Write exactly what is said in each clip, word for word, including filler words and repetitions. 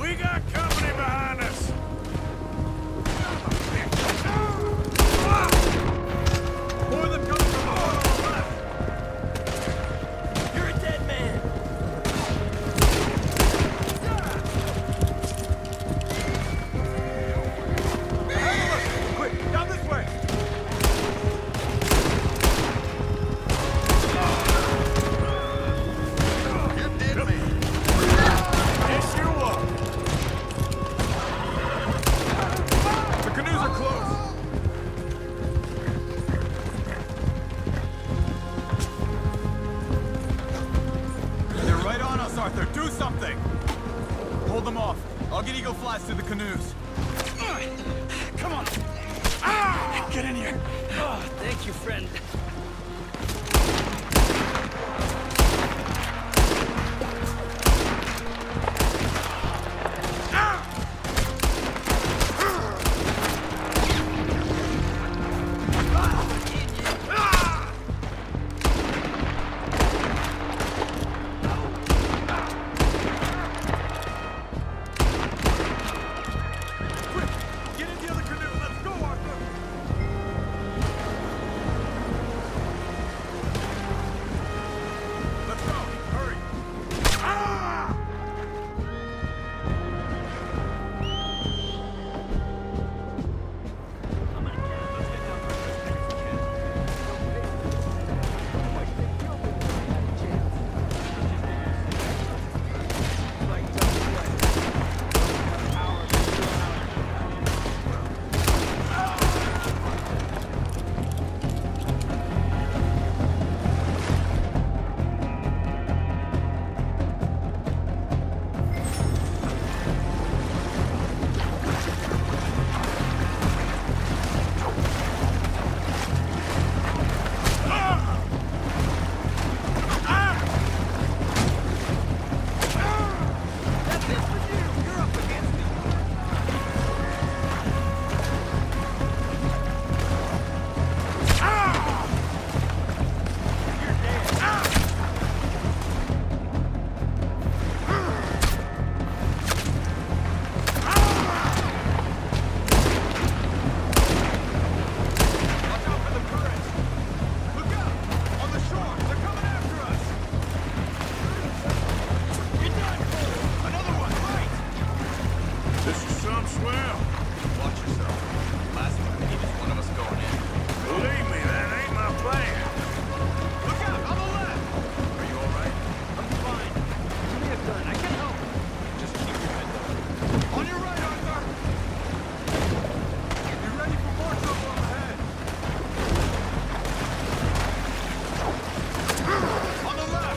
We got company behind us! More of them coming from the front on the left! You're a dead man! Quick, down this way! You're dead man! Yes, you are! The canoes are close! They're right on us, Arthur. Do something! Hold them off. I'll get Eagle Flies to the canoes. Come on! Ah! Get in here! Oh, thank you, friend. Get in the other canoe! Let's go, Arthur! Let's go! Hurry! Ah! Watch out for the current! Look out! On the shore! They're coming after us! Get down! Another one! Right! This is some swell! Watch yourself. Last one we need is one of us going in. Believe me, that ain't my plan. Look out! On the left! Are you alright? I'm fine. Give me a gun. I can help. Just keep your head down. On your right, Arthur! Be ready for more trouble up ahead! On the left!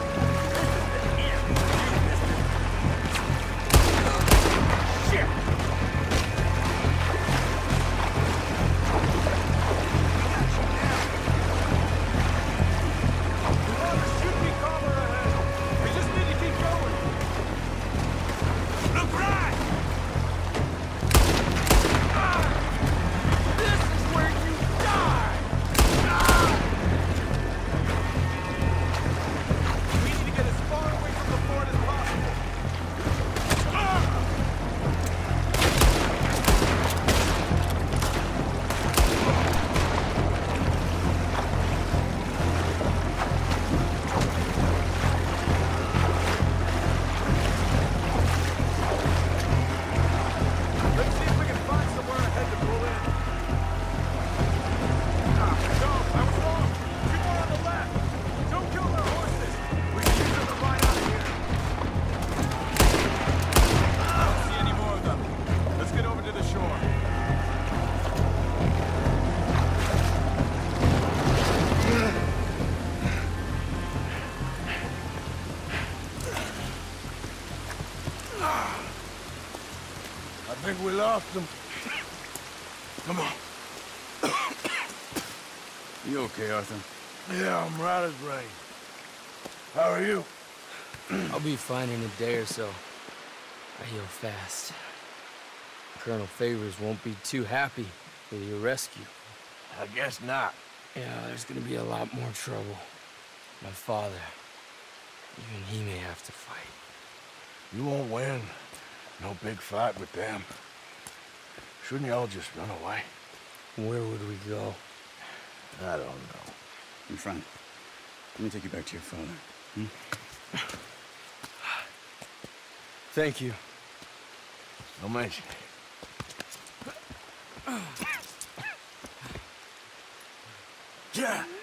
Shit! Oh, there should be cover ahead! We just need to keep going! Look right! Ah! This is where you die! Ah! We need to get as far away from the fort as possible. Ah! Let's see if we can find somewhere ahead to pull in. Ah, no, I was wrong. Two more on the left. Don't kill their horses. We can use them to ride out of here. I don't see any more of them. Let's get over to the shore. I think we lost them. Come on. You okay, Arthur? Yeah, I'm right as rain. How are you? I'll be fine in a day or so. I heal fast. Colonel Favors won't be too happy with your rescue. I guess not. Yeah, there's gonna be a lot more trouble. My father, even he may have to fight. You won't win. No big fight with them. Shouldn't y'all just run away? Where would we go? I don't know. My friend, let me take you back to your father. Hmm? Thank you. Don't mention it. Yeah!